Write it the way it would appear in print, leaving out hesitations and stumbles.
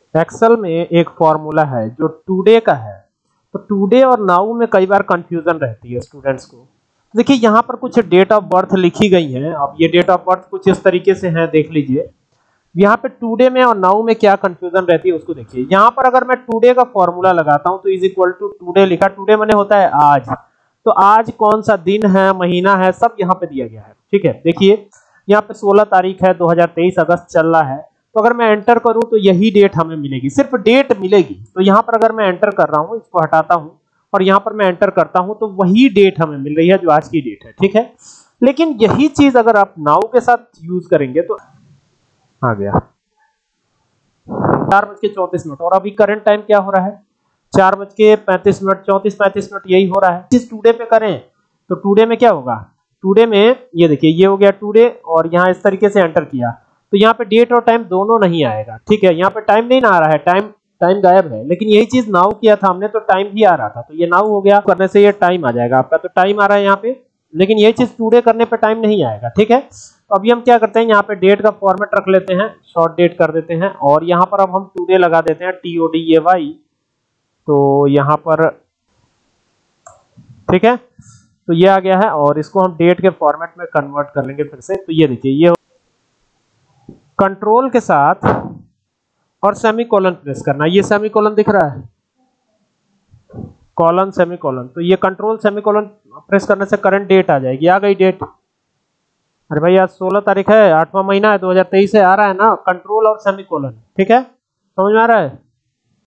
Excel में एक formula है जो टुडे का है, तो टुडे और नाउ में कई बार कंफ्यूजन रहती है स्टूडेंट्स को। देखिए यहाँ पर कुछ डेट ऑफ बर्थ लिखी गई है, अब ये डेट ऑफ बर्थ कुछ इस तरीके से है, देख लीजिए। यहाँ पे टुडे में और नाउ में क्या कंफ्यूजन रहती है उसको देखिए। यहाँ पर अगर मैं टुडे का फॉर्मूला लगाता हूँ तो इज इक्वल टू टुडे लिखा, टुडे माने होता है आज, तो आज कौन सा दिन है, महीना है, सब यहाँ पे दिया गया है। ठीक है, देखिए यहाँ पे 16 तारीख है, 2023 अगस्त चल रहा है, तो अगर मैं एंटर करूं तो यही डेट हमें मिलेगी, सिर्फ डेट मिलेगी। तो यहाँ पर अगर मैं एंटर कर रहा हूँ, इसको हटाता हूँ और यहाँ पर मैं एंटर करता हूँ, तो वही डेट हमें मिल रही है जो आज की डेट है। ठीक है, लेकिन यही चीज अगर आप नाउ के साथ यूज करेंगे तो आ गया 4:34 और अभी करंट टाइम क्या हो रहा है, 4:35, 34-35 यही हो रहा है। जिस टुडे पे करें तो टुडे में क्या होगा, टुडे में ये देखिए ये हो गया टुडे, और यहाँ इस तरीके से एंटर किया तो यहाँ पे डेट और टाइम दोनों नहीं आएगा। ठीक है, यहाँ पे टाइम नहीं ना आ रहा है, टाइम गायब है, लेकिन यही चीज नाउ किया था हमने तो टाइम भी आ रहा था, तो ये नाउ हो गया, करने से ये टाइम आ जाएगा आपका, तो टाइम आ रहा है यहाँ पे, लेकिन यही चीज टुडे करने पे टाइम नहीं आएगा। ठीक है, तो अभी हम क्या करते हैं, यहाँ पे डेट का फॉर्मेट रख लेते हैं, शॉर्ट डेट कर देते हैं, और यहाँ पर अब हम टुडे लगा देते हैं, TODAY, तो यहाँ पर ठीक है, तो ये आ गया है, और इसको हम डेट के फॉर्मेट में कन्वर्ट कर लेंगे फिर से। तो ये देखिए ये कंट्रोल के साथ और सेमीकोलन प्रेस करना, ये सेमीकोलन दिख रहा है, कॉलन सेमीकोलन, तो ये कंट्रोल सेमीकोलन प्रेस करने से करंट डेट आ जाएगी। आ गई डेट, अरे भाई आज 16 तारीख है, 8वां महीना है, 2023 से आ रहा है ना, कंट्रोल और सेमीकोलन। ठीक है, समझ में आ रहा है।